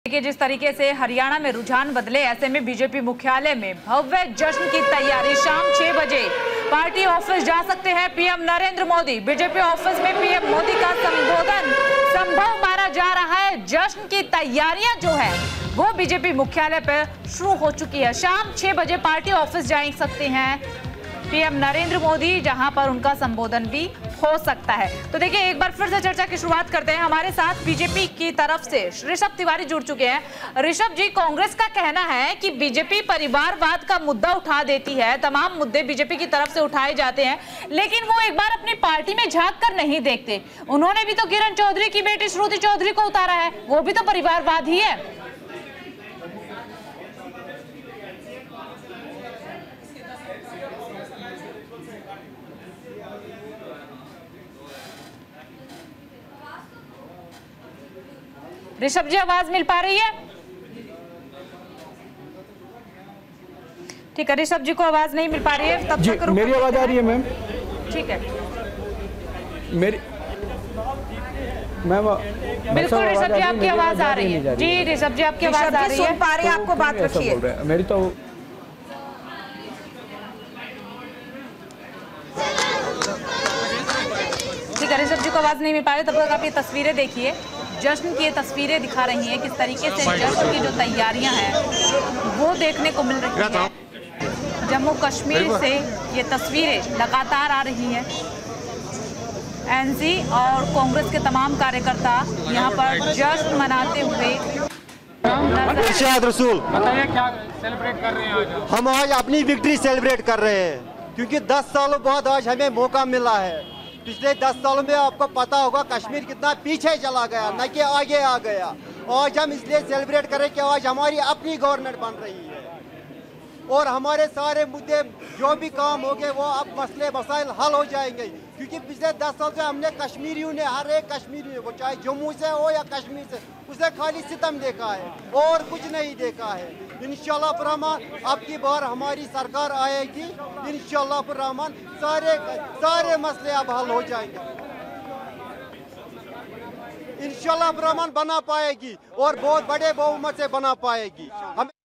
कि जिस तरीके से हरियाणा में रुझान बदले, ऐसे में बीजेपी मुख्यालय में भव्य जश्न की तैयारी। शाम 6 बजे पार्टी ऑफिस जा सकते हैं PM Narendra Modi. BJP office में पीएम मोदी का संबोधन संभव माना जा रहा है। जश्न की तैयारियां जो है वो बीजेपी मुख्यालय पर शुरू हो चुकी है। शाम 6 बजे पार्टी ऑफिस जा सकते हैं पीएम नरेंद्र मोदी, जहां पर उनका संबोधन भी हो सकता है। तो देखिए, एक बार फिर से चर्चा की शुरुआत करते हैं। हमारे साथ बीजेपी की तरफ से ऋषभ तिवारी जुड़ चुके हैं। ऋषभ जी, कांग्रेस का कहना है कि बीजेपी परिवारवाद का मुद्दा उठा देती है, तमाम मुद्दे बीजेपी की तरफ से उठाए जाते हैं, लेकिन वो एक बार अपनी पार्टी में झांक कर नहीं देखते। उन्होंने भी तो किरण चौधरी की बेटी श्रुति चौधरी को उतारा है, वो भी तो परिवारवाद ही है। ऋषभ जी, आवाज मिल पा रही है? ठीक है, ऋषभ जी को आवाज नहीं मिल पा रही है। तब तक मेरी आवाज आ रही है मैम? ठीक है, मेरी मैम बिल्कुल ऋषभ जी, आपकी आवाज आ रही है। जी ऋषभ जी, आपकी आवाज आ रही है। सुन पा रहे हैं, आपको बात रखिए। मेरी तो ठीक है, ऋषभ जी को आवाज नहीं मिल पा रही। तब तक आप ये तस्वीरें देखिए, जश्न की ये तस्वीरें दिखा रही हैं किस तरीके से जश्न की जो तैयारियां हैं वो देखने को मिल रही हैं। जम्मू कश्मीर से ये तस्वीरें लगातार आ रही हैं। एनसी और कांग्रेस के तमाम कार्यकर्ता यहाँ पर जश्न मनाते हुए रसूल। बताइए, क्या सेलिब्रेट कर रहे हैं आज? हम आज अपनी विक्ट्री सेलिब्रेट कर रहे हैं, क्योंकि 10 सालों बाद आज हमें मौका मिला है। पिछले 10 सालों में आपको पता होगा कश्मीर कितना पीछे चला गया, न कि आगे आ गया। आज हम इसलिए सेलिब्रेट करें कि आज हमारी अपनी गवर्नमेंट बन रही है और हमारे सारे मुद्दे जो भी काम हो गए वो अब मसले मसाइल हल हो जाएंगे। क्योंकि पिछले 10 साल से हमने कश्मीरियों ने, हर एक कश्मीरी वो चाहे जम्मू से हो या कश्मीर से, उसे खाली सितम देखा है और कुछ नहीं देखा है। इंशाल्लाह रहमान अब की बार हमारी सरकार आएगी, इंशाल्लाह रहमान सारे मसले अब हल हो जाएंगे। इंशाल्लाह रहमान बना पाएगी और बहुत बड़े बहुमत से बना पाएगी। हम